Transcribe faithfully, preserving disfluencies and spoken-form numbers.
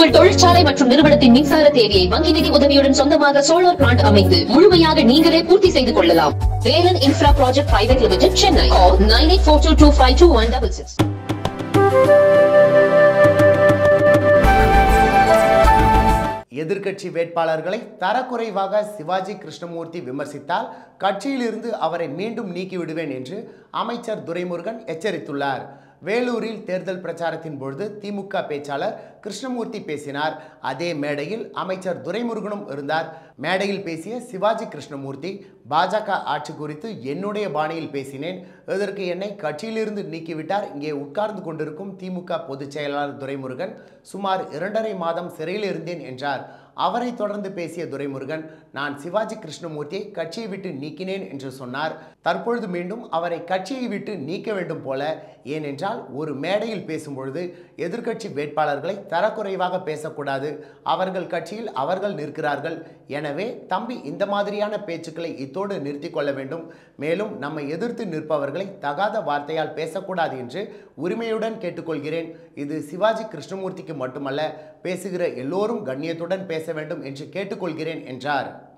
உங்கள் தொழிற்சாலை மற்றும் நிறுவனத்தின் மின்சார தேவையை வங்கி நிதி உதவியுடன் சொந்தமாக சோலார் பிளான்ட் அமைத்து முழுமையாக நீங்களே பூர்த்தி செய்து கொள்ளலாம். Velan infra project private limited, Chennai. Nine eight four two two five two one six six. எதிர்க்கட்சி வேட்பாளர்களை தரக்குறைவாக சிவாஜி கிருஷ்ணமூர்த்தி விமர்சித்தால் கட்சியிலிருந்து அவரை மீண்டும் நீக்கிவிடுவேன் என்று அமைச்சர் துரைமுருகன் எச்சரித்துள்ளார். வேலூரில் தேர்தல் பிரச்சாரத்தின் பொழுது திமுக பேச்சாளர் கிருஷ்ணமூர்த்தி பேசினார். அதே மேடையில் அமைச்சர் துரைமுருகனும் இருந்தார். மேடையில் பேசிய சிவாஜி கிருஷ்ணமூர்த்தி, பாஜக ஆட்சி குறித்து என்னுடைய பாணியில் பேசினேன். இதற்கு என்னை கட்சியிலிருந்து நீக்கிவிட்டார். இங்கே உட்கார்ந்து கொண்டிருக்கும் திமுக பொதுச் செயலாளர் துரைமுருகன் சுமார் இரண்டரை மாதம் சிறையில் இருந்தேன் என்றார். அவரை தொடர்ந்து பேசிய துரைமுருகன், நான் சிவாஜி கிருஷ்ணமூர்த்தியை கட்சியை விட்டு நீக்கினேன் என்று சொன்னார். தற்பொழுது மீண்டும் அவரை கட்சியை விட்டு நீக்க வேண்டும் போல. ஏனென்றால் ஒரு மேடையில் பேசும்பொழுது எதிர்க்கட்சி வேட்பாளர்களை தரக்குறைவாக பேசக்கூடாது. அவர்கள் கட்சியில் அவர்கள் நிற்கிறார்கள். எனவே தம்பி இந்த மாதிரியான பேச்சுக்களை இத்தோடு நிறுத்தி கொள்ள வேண்டும். மேலும் நம்மை எதிர்த்து நிற்பவர்களை தகாத வார்த்தையால் பேசக்கூடாது என்று உரிமையுடன் கேட்டுக்கொள்கிறேன். இது சிவாஜி கிருஷ்ணமூர்த்திக்கு மட்டுமல்ல, பேசுகிற எல்லோரும் கண்ணியத்துடன் பேச வேண்டும் என்று கேட்டுக்கொள்கிறேன் என்றார்.